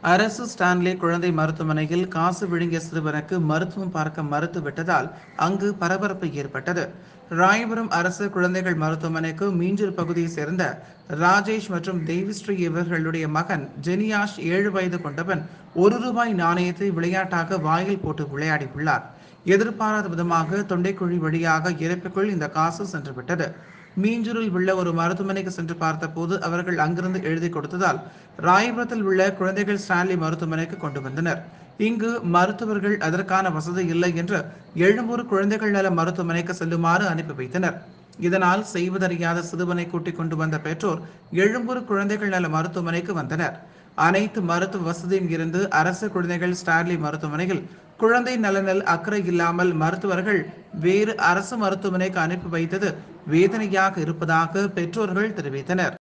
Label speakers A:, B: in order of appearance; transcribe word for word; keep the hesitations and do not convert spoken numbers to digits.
A: அரசு ஸ்டான்லி குழந்தை மருத்துவமனையில் காசு விழுங்கிய சிறுவனுக்கு மருத்துவம் பார்க்க மறுத்துவிட்டதால் அங்கு பரபரப்பு ஏற்பட்டது. ராயபுரம் அரசு குழந்தைகள் மருத்துவமனைக்கு மீஞ்சூர் பகுதியைச் சேர்ந்த ராஜேஷ் மற்றும் தேவிஸ்ரீ இவர்களுடைய மகன் ஜெனியாஷ் ஏழு வயது கொண்டவன் ஒரு ரூபாய் நாணயத்தை விளையாட்டாக வாயில் போட்டு விளையாடியுள்ளார். எதிர்பாராத விதமாக தொண்டைக்குழி வழியாக இறப்புக்குள் இந்த காசு சென்றுவிட்டது. மீஞ்சூரில் உள்ள ஒரு மருத்துவமனைக்கு சென்று பார்த்தபோது அவர்கள் அங்கிருந்து எழுதி கொடுத்ததால் ராயபுரத்தில் உள்ள குழந்தைகள் ஸ்டான்லி மருத்துவமனைக்கு கொண்டு வந்தனர். இங்கு மருத்துவர்கள் அதற்கான வசதி இல்லை என்று எழும்பூர் குழந்தைகள் நல மருத்துவமனைக்கு செல்லுமாறு அனுப்பி வைத்தனர். இதனால் செய்வதறியாத சிறுவனை கூட்டிக் கொண்டு வந்த பெற்றோர் எழும்பூர் குழந்தைகள் நல மருத்துவமனைக்கு வந்தனர். அனைத்து மருத்துவ வசதியும் இருந்து அரசு குழந்தைகள் ஸ்டான்லி மருத்துவமனையில் குழந்தை நலனில் அக்கறை இல்லாமல் மருத்துவர்கள் வேறு அரசு மருத்துவமனைக்கு அனுப்பி வைத்தது வேதனையாக இருப்பதாக பெற்றோர்கள் தெரிவித்தனர்.